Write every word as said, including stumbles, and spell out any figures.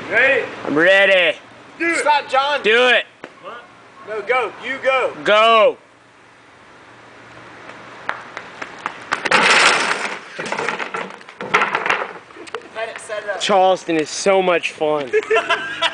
Ready? I'm ready. Do it. Stop, John. Do it. What? No, go. You go. Go. Set it, set it up. Charleston is so much fun.